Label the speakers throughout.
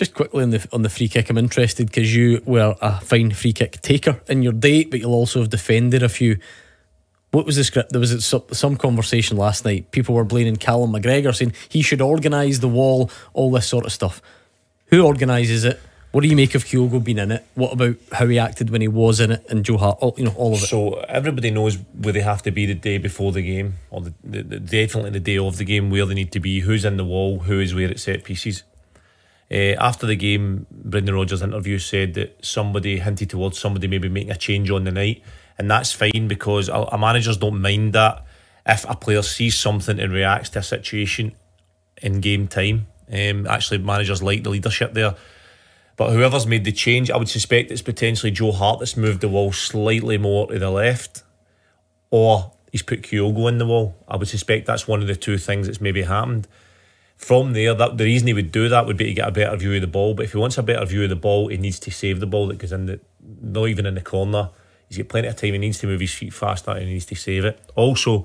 Speaker 1: Just quickly on the free kick, I'm interested because you were a fine free kick taker in your day, but you'll also have defended a few. What was the script? There was some conversation last night. People were blaming Callum McGregor, saying he should organise the wall, all this sort of stuff. Who organises it? What do you make of Kyogo being in it? What about how he acted when he was in it, and Joe Hart? All of it.
Speaker 2: So everybody knows where they have to be the day before the game, or definitely the day of the game, where they need to be, who's in the wall, who is where at set pieces. After the game, Brendan Rodgers' interview said that somebody hinted towards somebody maybe making a change on the night, and that's fine because our managers don't mind that if a player sees something and reacts to a situation in game time. Actually, managers like the leadership there. But whoever's made the change, I would suspect it's potentially Joe Hart that's moved the wall slightly more to the left, or he's put Kyogo in the wall. I would suspect that's one of the two things that's maybe happened. From there, the reason he would do that would be to get a better view of the ball. But if he wants a better view of the ball, he needs to save the ball that goes in not even in the corner. He's got plenty of time. He needs to move his feet faster and he needs to save it. Also,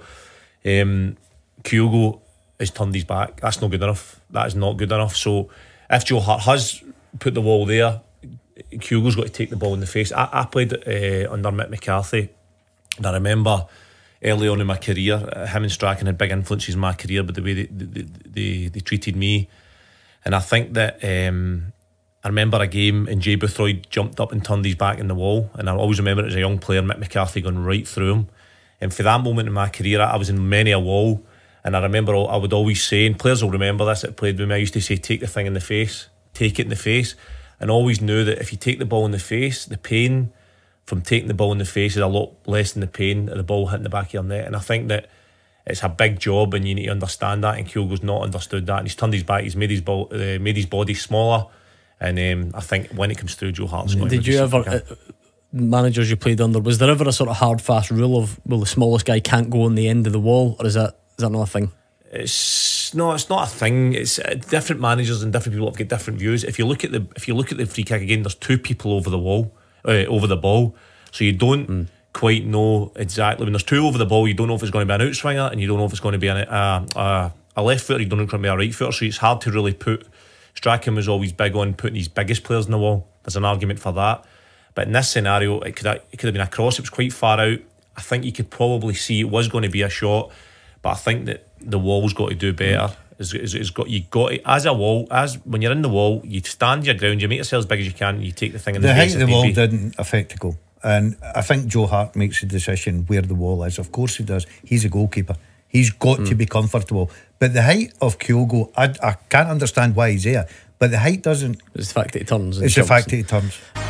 Speaker 2: Kyogo has turned his back. That's not good enough. That is not good enough. So if Joe Hart has put the wall there, Kyogo's got to take the ball in the face. I played under Mick McCarthy, and I remember early on in my career, him and Strachan had big influences in my career, but the way they treated me. And I think that I remember a game and Jay Boothroyd jumped up and turned his back in the wall, and I always remember it as a young player, Mick McCarthy going right through him. And for that moment in my career, I was in many a wall, and I remember I would always say, and players will remember this that played with me, I used to say, take the thing in the face, take it in the face, and always knew that if you take the ball in the face, the pain from taking the ball in the face is a lot less than the pain of the ball hitting the back of your net. And I think that it's a big job, and you need to understand that. And Kyogo's not understood that, and he's turned his back. He's made his body smaller, and I think when it comes through, Joe Hart's going to.
Speaker 1: Did you ever, managers you played under, was there ever a sort of hard fast rule of, well, the smallest guy can't go on the end of the wall, or is that not a thing?
Speaker 2: It's not a thing. It's different managers and different people have got different views. If you look at the free kick again, there's two people over the wall, over the ball, so you don't quite know exactly. When there's two over the ball, you don't know if it's going to be an outswinger, and you don't know if it's going to be a left footer. You don't know if it's going to be a right footer. So it's hard to really put. Strachan was always big on putting his biggest players in the wall. There's an argument for that, but in this scenario, it could have been a cross. It was quite far out. I think you could probably see it was going to be a shot, but I think that the wall's got to do better. You got to, as when you're in the wall, you stand your ground, you make yourself as big as you can, you take the thing in the face.
Speaker 3: The height of the wall didn't affect the goal, and I think Joe Hart makes a decision where the wall is. Of course he does. He's a goalkeeper. He's got to be comfortable. But the height of Kyogo, I can't understand why he's there. But the height doesn't.
Speaker 1: It's the fact that he turns.
Speaker 3: It's the fact that he turns.